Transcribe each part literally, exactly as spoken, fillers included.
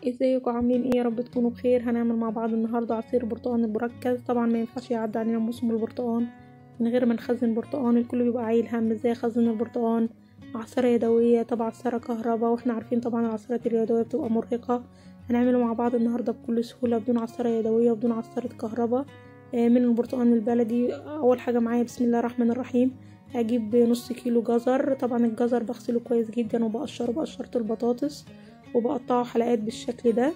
ازيكم عاملين ايه؟ يا رب تكونوا بخير. هنعمل مع بعض النهارده عصير برتقال المركز. طبعا ما ينفعش يعدي علينا موسم البرتقال من غير ما نخزن برتقال. الكل بيبقى عايل هم ازاي اخزن البرتقال. عصيره يدويه، طبعا عصيره كهرباء، واحنا عارفين طبعا العصيرات اليدويه بتبقى مرهقه. هنعمله مع بعض النهارده بكل سهوله بدون عصيره يدويه وبدون عصيره كهرباء من البرتقال البلدي. اول حاجه معايا بسم الله الرحمن الرحيم هجيب نص كيلو جزر. طبعا الجزر بغسله كويس جدا وبقشره بقشره البطاطس وبقطعه حلقات بالشكل ده.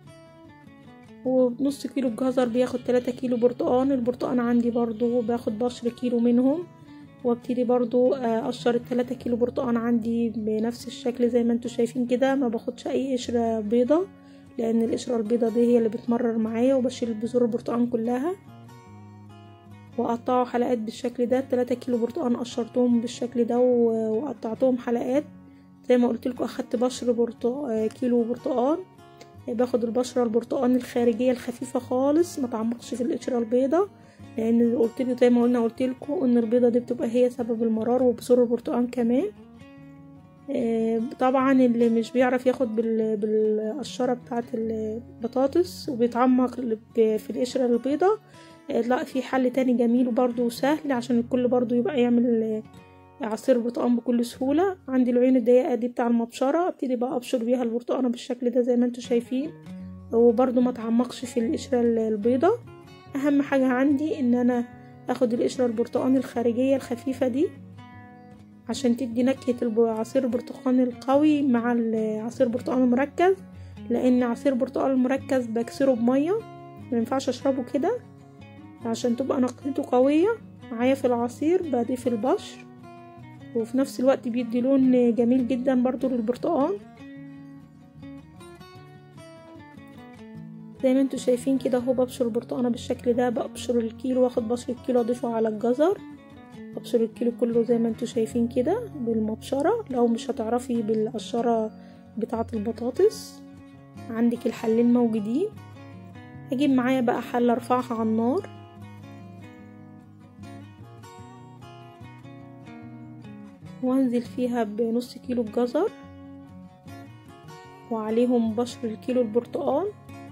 ونص كيلو الجزر بياخد تلاتة كيلو برتقان. البرتقان عندي برضو باخد بشر كيلو منهم، وابتدي برضو اقشر التلاتة كيلو برتقان عندي بنفس الشكل زي ما انتوا شايفين كده. ما باخدش اي قشرة بيضة لان القشرة البيضة دي هي اللي بتمرر معايا، وبشيل بذور البرتقان كلها واقطعه حلقات بالشكل ده. التلاتة كيلو برتقان قشرتهم بالشكل ده وقطعتهم حلقات زي ما قلت لكم. اخدت بشر برتق... كيلو برتقان. باخد البشره البرتقان الخارجيه الخفيفه خالص، ما تعمقش في القشره البيضه لان قلت لكم زي ما قلنا قلت لكم ان البيضه دي بتبقى هي سبب المرار، وبذور البرتقان كمان. طبعا اللي مش بيعرف ياخد بال... بالقشره بتاعه البطاطس وبيتعمق في القشره البيضه، لا في حل تاني جميل وبرده سهل عشان الكل برضو يبقى يعمل عصير برتقان بكل سهولة. عندي العين الضيقة دي بتاع المبشرة، ابتدي بقى ابشر بيها البرتقانة بالشكل ده زي ما انتوا شايفين، وبرضو ما تعمقش في القشرة البيضة. اهم حاجة عندي ان انا اخد القشرة البرتقان الخارجية الخفيفة دي عشان تدي نكهة عصير البرتقان القوي مع عصير برتقان المركز، لان عصير برتقان المركز بكسره بمية، ما ينفعش اشربه كده عشان تبقى نكهته قوية معايا في العصير. بضيف البشر وفي نفس الوقت بيدي لون جميل جدا برضو للبرتقال زي ما انتوا شايفين كده. اهو ببشر البرتقانه بالشكل ده، ببشر الكيلو واخد بشر الكيلو اضيفه على الجزر. ببشر الكيلو كله زي ما انتوا شايفين كده بالمبشره، لو مش هتعرفي بالقشره بتاعه البطاطس عندك الحلين موجودين. هجيب معايا بقى حله ارفعها على النار وانزل فيها بنص كيلو الجزر وعليهم بشر الكيلو البرتقال،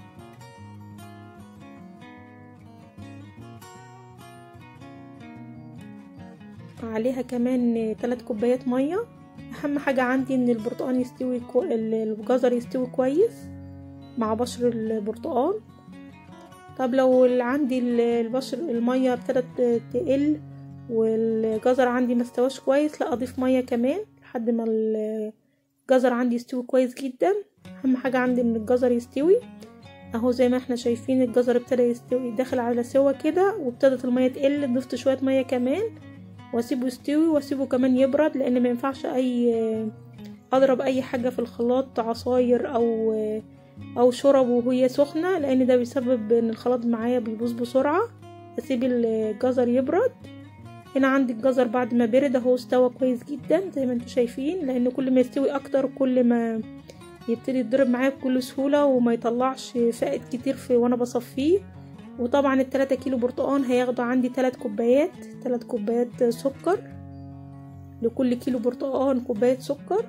عليها كمان تلات كوبايات مية. اهم حاجة عندي ان البرتقال يستوي كو... الجزر يستوي كويس مع بشر البرتقال. طب لو عندي البشر المية ابتدت تقل والجزر عندي ما استواش كويس، لا اضيف ميه كمان لحد ما الجزر عندي يستوي كويس جدا. اهم حاجه عندي ان الجزر يستوي. اهو زي ما احنا شايفين الجزر ابتدى يستوي داخل على سوا كده وابتدت الميه تقل. ضفت شويه ميه كمان واسيبه يستوي واسيبه كمان يبرد، لان ما ينفعش اي اضرب اي حاجه في الخلاط عصاير او او شرب وهي سخنه، لان ده بيسبب ان الخلاط معايا بيبوظ بسرعه. اسيب الجزر يبرد. هنا عندي الجزر بعد ما برد اهو استوى كويس جدا زي ما انتوا شايفين، لان كل ما يستوي اكتر كل ما يبتدي يتضرب معايا بكل سهوله وما يطلعش فائد كتير في وانا بصفيه. وطبعا التلاتة كيلو برتقان هياخدوا عندي تلات كوبايات تلات كوبايات سكر. لكل كيلو برتقان كوبايه سكر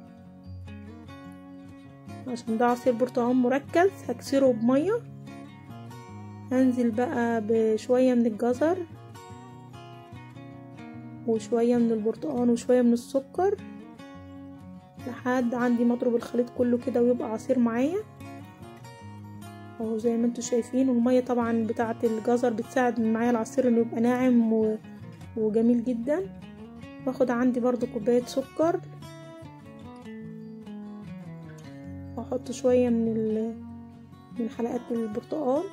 عشان ده عصير برتقان مركز. هكسره بميه. هنزل بقى بشويه من الجزر وشوية من البرتقال وشوية من السكر لحد عندي مضرب الخليط كله كده ويبقى عصير معايا اهو زي ما انتوا شايفين. والمية طبعا بتاعة الجزر بتساعد معايا العصير انه يبقى ناعم وجميل جدا. باخد عندي برضو كوباية سكر واحط شوية من من حلقات البرتقال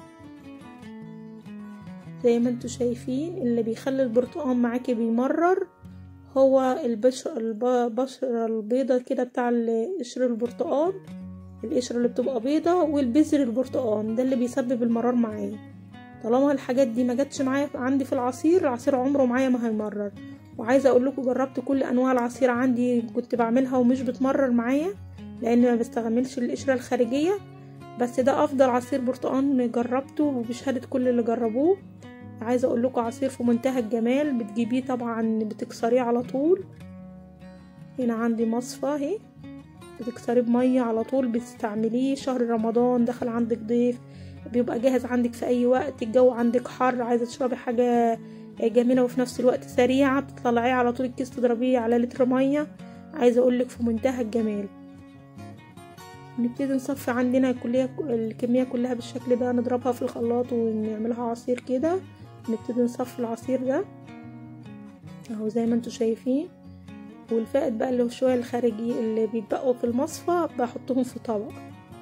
زي ما انتوا شايفين. اللي بيخلي البرتقال معاكي بيمرر هو البشر البشرة البيضة كده بتاع قشر البرتقال، القشرة اللي بتبقى بيضة والبذر البرتقال ده اللي بيسبب المرار معايا. طالما الحاجات دي ما جاتش معايا عندي في العصير، العصير عمره معايا ما هيمرر. وعايزة اقول لكم جربت كل انواع العصير عندي كنت بعملها ومش بتمرر معايا لان ما بستخدمش القشرة الخارجية، بس ده افضل عصير برتقال جربته وبشهادة كل اللي جربوه. عايزه اقول لكم عصير في منتهى الجمال. بتجيبيه طبعا بتكسريه على طول. هنا عندي مصفى اهي بتكسريه بميه على طول، بتستعمليه شهر رمضان، دخل عندك ضيف، بيبقى جاهز عندك في اي وقت، الجو عندك حر عايزه تشربي حاجه جميله وفي نفس الوقت سريعه، بتطلعيه على طول الكيس تضربيه على لتر ميه. عايزه اقولك في منتهى الجمال. نبتدي نصفي عندنا الكليه الكميه كلها بالشكل ده، نضربها في الخلاط ونعملها عصير كده. نبتدي نصفي العصير ده اهو زي ما انتوا شايفين، والفائد بقى اللي هو شويه الخارجي اللي بيتبقوا في المصفى بحطهم في طبق.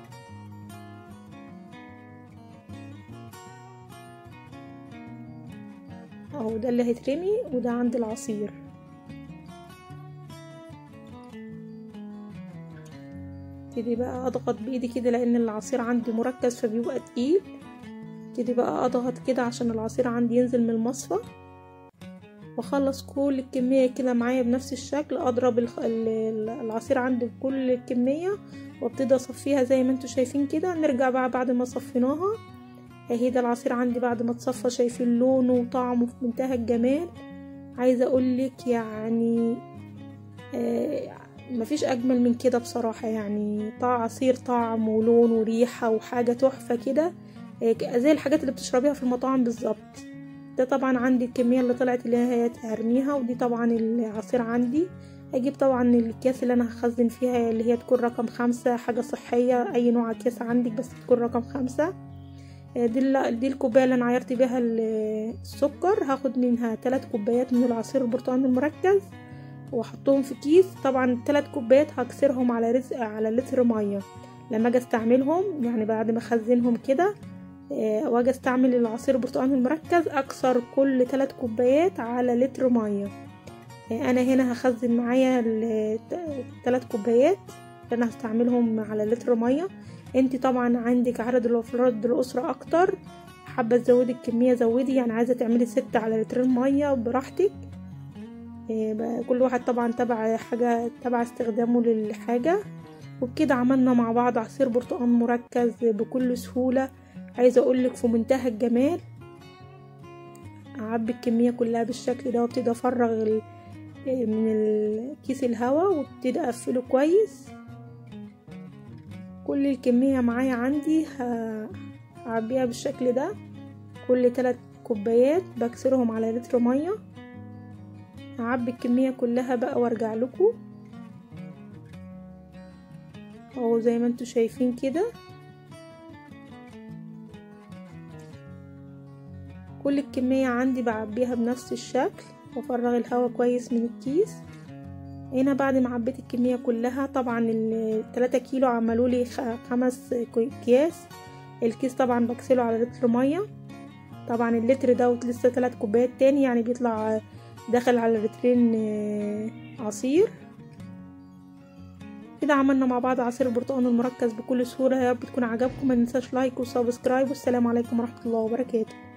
اهو ده اللي هيترمي وده عند العصير. ابتدي بقى اضغط بايدي كده لان العصير عندي مركز فبيبقى تقيل. ابتدي بقى اضغط كده عشان العصير عندي ينزل من المصفى، واخلص كل الكميه كده معايا بنفس الشكل. اضرب العصير عندي بكل الكميه وابتدي اصفيها زي ما انتوا شايفين كده. نرجع بقى بعد ما صفيناها اهي، ده العصير عندي بعد ما اتصفى، شايفين لونه وطعمه في منتهى الجمال. عايزه اقولك يعني آه مفيش اجمل من كده بصراحه، يعني طعم عصير طعم ولون وريحه وحاجه تحفه كده، آه زي الحاجات اللي بتشربيها في المطاعم بالظبط. ده طبعا عندي الكميه اللي طلعت اللي هي هرميها، ودي طبعا العصير عندي. هجيب طبعا الكيس اللي انا هخزن فيها اللي هي تكون رقم خمسة، حاجه صحيه، اي نوع كيس عندك بس تكون رقم خمسة. دي دي الكوبايه اللي انا عيرت بيها السكر، هاخد منها ثلاث كوبايات من العصير البرتقال المركز واحطهم في كيس. طبعا ثلاث كوبايات هكسرهم على رزق على لتر ميه لما اجي استعملهم، يعني بعد ما اخزنهم كده واجي استعمل العصير البرتقال المركز اكسر كل ثلاث كوبايات على لتر ميه. انا هنا هخزن معايا الثلاث كوبايات اللي انا هستعملهم على لتر ميه. انتي طبعا عندك عدد الافراد الاسره اكتر، حابه تزودي الكميه زودي، يعني عايزه تعملي ستة على لترين ميه براحتك. كل واحد طبعا تبع حاجه تبع استخدامه للحاجه. وبكده عملنا مع بعض عصير برتقال مركز بكل سهوله. عايزه اقولك في منتهى الجمال. اعبي الكميه كلها بالشكل ده وابتدي افرغ من الكيس الهواء وابتدي اقفله كويس. كل الكميه معايا عندي هعبيها بالشكل ده، كل ثلاث كوبايات بكسرهم على لتر ميه. هعبي الكميه كلها بقى وارجع لكم اهو زي ما انتوا شايفين كده. كل الكميه عندي بعبيها بنفس الشكل وافرغ الهواء كويس من الكيس. هنا بعد ما عبيت الكميه كلها، طبعا الثلاثة كيلو عملوا لي خمس اكياس. الكيس طبعا بغسله على لتر ميه، طبعا اللتر دوت لسه ثلاث كوبايات تاني، يعني بيطلع داخل على لترين عصير. كده عملنا مع بعض عصير البرتقال المركز بكل سهوله. يا رب تكون عجبكم، ما ننساش لايك وسبسكرايب، والسلام عليكم ورحمه الله وبركاته.